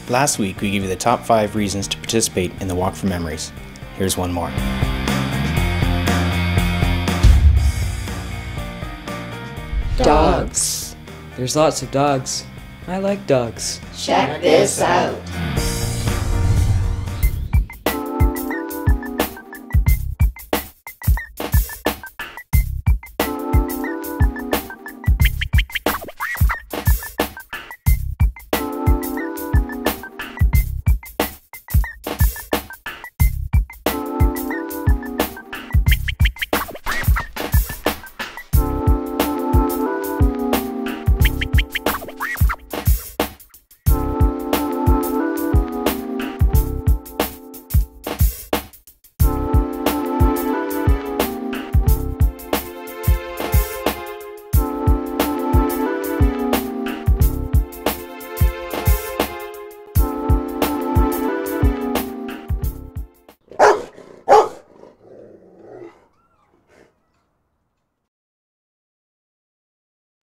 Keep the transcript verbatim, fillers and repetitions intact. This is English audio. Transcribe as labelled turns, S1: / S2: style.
S1: Last week, we gave you the top five reasons to participate in the Walk for Memories. Here's one more.
S2: Dogs. There's lots of dogs. I like dogs.
S3: Check this out.